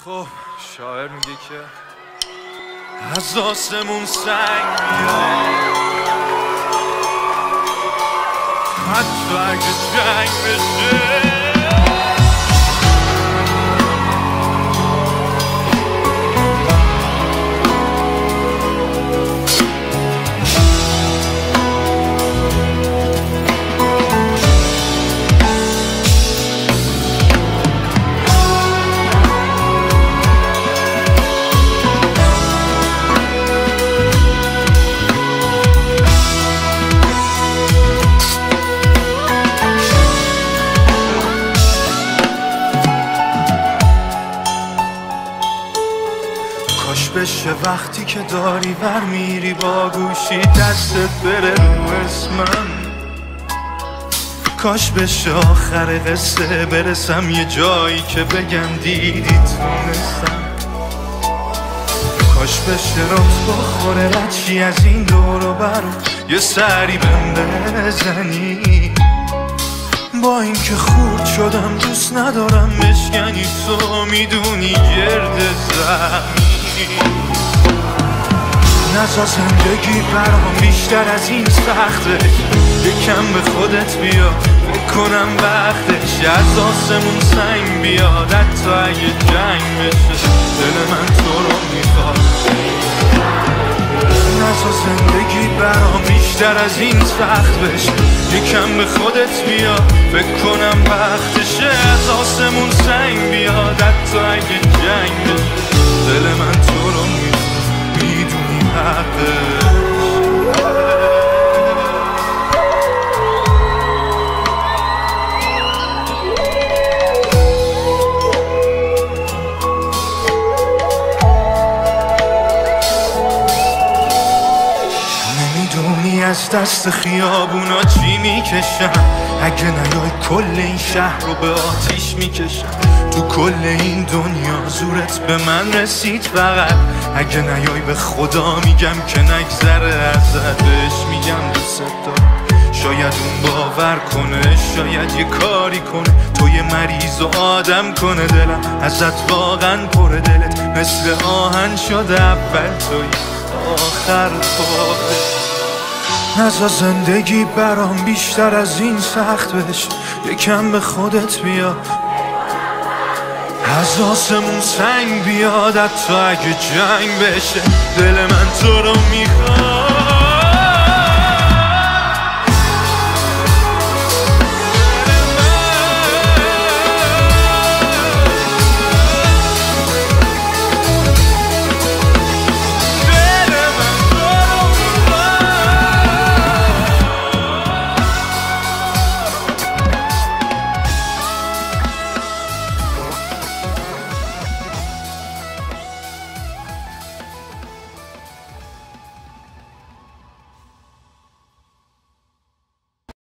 خب شاعر میگه که از آسمون سنگ میاد، حتی اگه جنگ بشه. کاش بشه وقتی که داری ور میری با گوشی دستت بره رو اسمم، کاش بشه آخر قصه برسم یه جایی که بگم دیدی تونستم، کاش بشه رات بخوره ردشی از این دور و بر یه سری بهم بزنی. با اینکه خورد شدم دوست ندارم بشکنی، تو میدونی گرد زمین نزا زندگی برام بیشتر از این سخته، یکم به خودت بیا فکر کنم وقتش از آسمون سنگ بیاد، حتی اگه جنگ بشه دل من تو رو میخواد. نزا زندگی برام بیشتر از این سخت بشه، یکم به خودت بیا فکر کنم وقتشه از آسمون سنگ بیاد، حتی اگه جنگ بشه دل من تو رو میدونی حقش. نمیدونی از دست خیابونا چی میکشم، اگه نیای کل این شهر رو به آتیش میکشم، تو کل این دنیا زورت به من رسید فقط، اگه نیای به خدا میگم که نگذره ازت، بهش میگم دوست دارم شاید اون باور کنه، شاید یه کاری کنه تو یه مریض و آدم کنه، دلم ازت واقعا پره، دلت مثل آهن شده اول توی آخر خودت. نزا زندگی برام بیشتر از این سخت بشه، یکم به خودت بیا از آسمون سنگ بیاد، حتی اگه جنگ بشه دل من تو رو میخواد.